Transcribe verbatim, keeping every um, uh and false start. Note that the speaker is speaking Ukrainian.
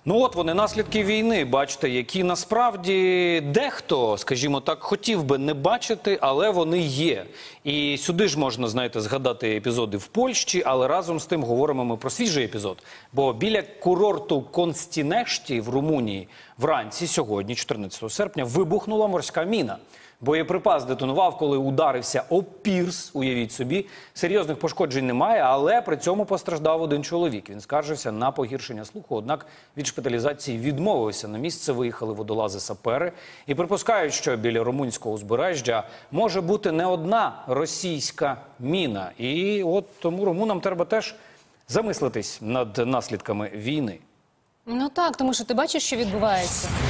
Ну от вони, наслідки війни, бачите, які насправді дехто, скажімо так, хотів би не бачити, але вони є. І сюди ж можна, знаєте, згадати епізоди в Польщі, але разом з тим говоримо ми про свіжий епізод. Бо біля курорту Констінешті в Румунії вранці сьогодні, чотирнадцятого серпня, вибухнула морська міна. Боєприпас детонував, коли ударився об пірс, уявіть собі. Серйозних пошкоджень немає, але при цьому постраждав один чоловік. Він скаржився на погіршення слуху, однак від шпиталізації відмовився. На місце виїхали водолази-сапери і припускають, що біля румунського узбережжя може бути не одна російська міна. І от тому румунам треба теж замислитись над наслідками війни. Ну так, тому що ти бачиш, що відбувається.